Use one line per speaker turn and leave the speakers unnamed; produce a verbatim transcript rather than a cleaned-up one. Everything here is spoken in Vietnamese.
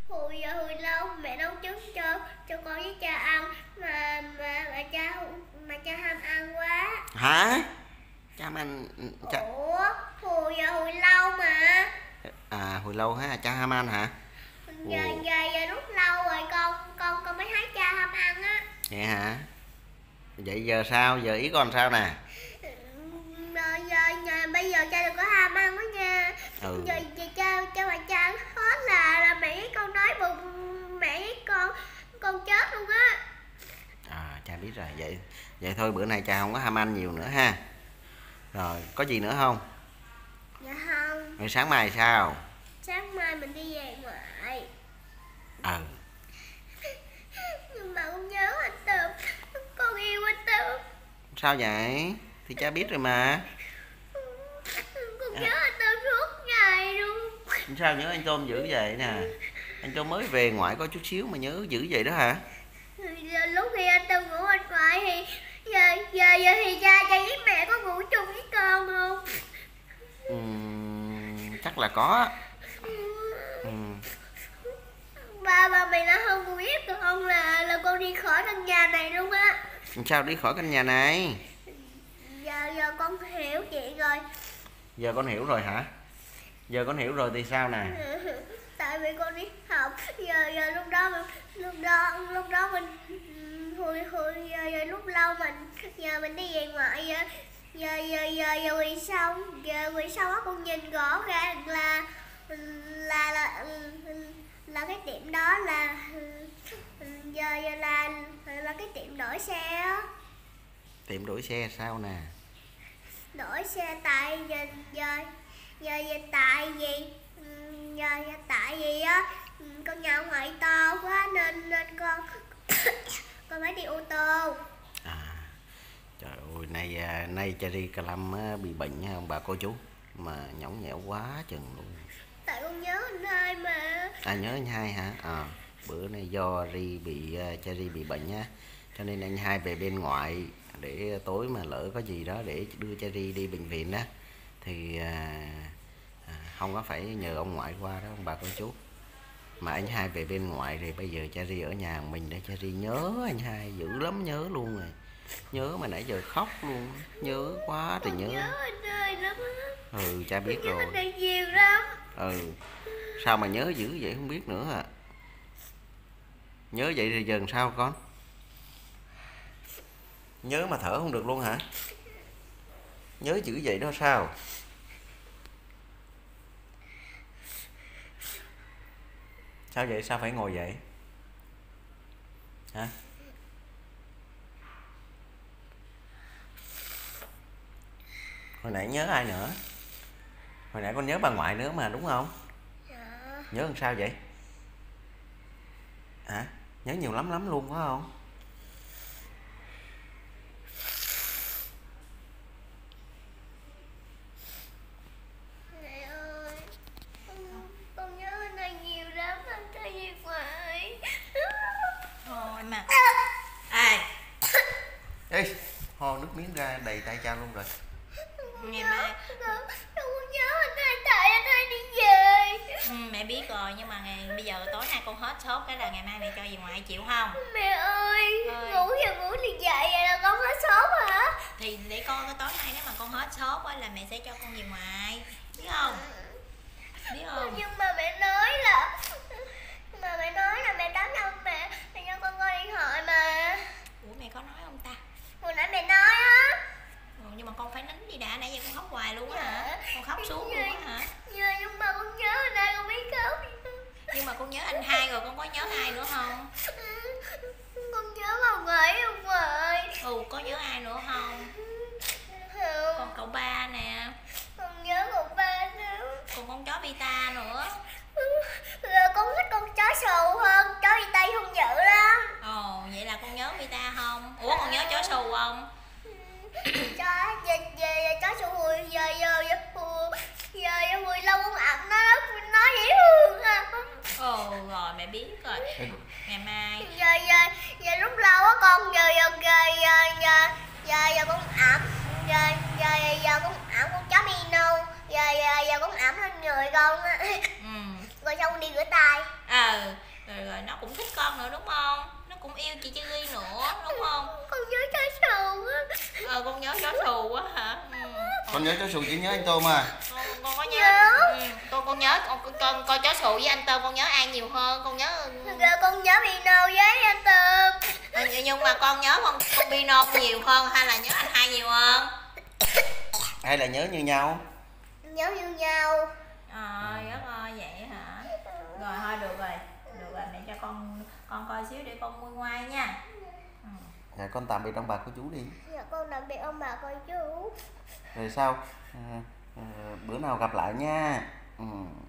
Hồi giờ hồi lâu mẹ nấu trứng cho cho con với cha ăn mà mà mà cha mà cha ham ăn quá.
Hả? Cha ham ăn cha...
Ủa, hồi giờ hồi lâu mà.
À hồi lâu hả? Cha ham ăn hả?
Giờ Ồ. giờ giờ lúc lâu rồi con con con mới thấy cha ham ăn á.
Vậy hả? Vậy giờ sao? Giờ ý con sao nè?
Giờ, giờ, giờ bây giờ cha đừng có ham ăn đó nha. Ừ. Giờ, giờ cha cha mà cha ăn hết là là mẹ với con nói bụng mẹ với con con chết luôn á.
À cha biết rồi. Vậy vậy thôi bữa nay cha không có ham ăn nhiều nữa ha. Rồi có gì nữa không?
Dạ không.
Rồi sáng mai sao?
Sáng mai mình đi về ngoại.
Ừ.
Nhưng mà con nhớ anh Tôm. Con yêu anh Tôm.
Sao vậy? Thì cha biết rồi mà.
Con nhớ anh Tôm suốt ngày luôn.
Sao nhớ anh Tôm dữ vậy nè? Anh Tôm mới về ngoại có chút xíu mà nhớ dữ vậy đó hả?
Giờ, lúc khi anh Tôm ngủ bên ngoại thì giờ giờ giờ thì cha cha với mẹ có ngủ chung với con không?
Uhm, chắc là có. Uhm.
Ba ba mày đã không biết con là là con đi khỏi căn nhà này luôn á.
Sao đi khỏi căn nhà này?
Giờ giờ con hiểu chuyện rồi.
Giờ con hiểu rồi hả? Giờ con hiểu rồi thì sao nè?
Tại vì con đi học. Giờ giờ lúc đó mình lúc đó lúc đó mình hồi hồi giờ, giờ lúc lâu mình giờ mình đi về ngoại giờ giờ giờ giờ giờ quỳ xong giờ quỳ xong á con nhìn rõ ràng là là là là cái tiệm đó là giờ giờ là là cái tiệm đổi xe á.
Tiệm đổi xe sao nè?
Đổi xe tại giờ giờ giờ, giờ tại vì giờ, giờ tại vì á con nhà ngoại to quá nên nên con con phải đi ô tô.
À trời ơi, nay nay Cherry Calam bị bệnh nha ông bà cô chú, mà nhõng nhẽo quá chừng luôn.
Tại con nhớ anh hai mà.
À nhớ anh hai hả? À bữa nay do Ri bị uh, Cherry bị bệnh nha, cho nên anh hai về bên ngoại để tối mà lỡ có gì đó để đưa Cherry đi bệnh viện đó thì uh, không có phải nhờ ông ngoại qua đó ông bà cô chú, mà anh hai về bên ngoại thì bây giờ Cherry ở nhà mình để Cherry nhớ anh hai dữ lắm, nhớ luôn rồi, nhớ mà nãy giờ khóc luôn, nhớ quá thì nhớ.
Nhớ anh ơi lắm á.
Ừ cha biết rồi.
Nhớ anh nhiều lắm.
Ừ sao mà nhớ dữ vậy không biết nữa à. Nhớ vậy thì giờ làm sao con? Nhớ mà thở không được luôn hả? Nhớ dữ vậy đó sao? Sao vậy? Sao phải ngồi vậy? Hả? Hồi nãy nhớ ai nữa? Hồi nãy con nhớ bà ngoại nữa mà đúng không?
Dạ.
Nhớ làm sao vậy? Hả? Nhớ nhiều lắm lắm luôn phải không?
Mẹ ơi, con, con nhớ anh này nhiều lắm, anh trai gì vậy?
Thôi mà. Ai?
Ê, ho nước miếng ra đầy tay cha luôn rồi.
Ngày mai
Đâu có nhớ anh hai tại anh hai đi về.
ừ, mẹ biết rồi, nhưng mà ngày bây giờ tối nay con hết sốt cái là ngày mai mẹ cho về ngoại chịu không?
Mẹ ơi,
ơi.
ngủ giờ ngủ liền dậy vậy là con hết sốt hả?
Thì để con cái tối nay nếu mà con hết sốt á là mẹ sẽ cho con về ngoại, biết không? Biết không?
Nhưng mà mẹ nói là mà mẹ nói là mẹ đánh ông mẹ, mẹ cho con coi điện thoại mà.
Ủa mẹ có nói không ta?
Hồi nãy mẹ nói á.
Ừ, nhưng mà con phải nín đi đã, nãy giờ con khóc hoài luôn á hả? Con khóc suốt luôn á hả?
Dạ, nhưng mà con nhớ ở đây con biết khóc.
Nhưng mà con nhớ anh hai rồi, con có nhớ ai nữa không?
Con nhớ bà Nguyễn không ơi.
Ừ, có nhớ ai nữa không?
Không.
Con cậu ba nè.
Con nhớ cậu ba nữa.
Còn con chó Vita nữa.
Rồi con thích con chó sù hơn, chó Vita không dữ lắm.
Ồ, vậy là con nhớ Vita không? Ủa con nhớ chó xù không?
Chó về về chó sù hồi giờ giờ giờ giờ giờ hồi lâu con ẩm nó nó dễ thương ha.
Ồ rồi mẹ biết rồi. Ngày mai
Giờ giờ giờ lúc lâu á con giờ giờ giờ giờ giờ giờ giờ con ẩm giờ giờ giờ con ẩm con chó Mino giờ giờ giờ con ẩm lên người con á.
ừ.
Rồi xong con đi rửa tay.
À ờ rồi rồi nó cũng thích con nữa đúng không, nó cũng yêu chị Cherry nữa đúng không?
Con nhớ chó sù á.
Ờ con nhớ chó xù quá hả? Ừ.
Con nhớ chó sù chỉ nhớ anh Tôm à?
con, con có nhớ,
Nhớ.
Ừ. con con nhớ con con coi chó xù với anh Tôm, con nhớ ai nhiều hơn? Con nhớ
Giờ con nhớ Pino với anh Tôm.
Ờ, nhưng mà con nhớ con con Pino nhiều hơn hay là nhớ anh hai nhiều hơn?
Hay là nhớ như nhau?
Nhớ như nhau.
Ờ đất ơi vậy hả? Rồi thôi được rồi, được rồi mẹ cho con con coi xíu để con nguôi ngoai nha. Ừ.
Dạ con tạm biệt ông bà cô chú đi.
Dạ con tạm biệt ông bà cô chú.
Rồi sao? À, à, bữa nào gặp lại nha. Ừ.